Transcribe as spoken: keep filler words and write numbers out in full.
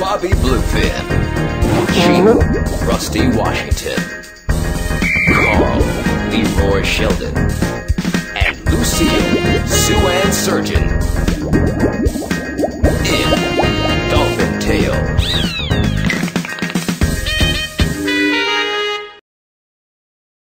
Bobby Bluefin, Gene, Rusty Washington, Carl, Leroy Sheldon, and Lucille, Sue Ann Surgeon.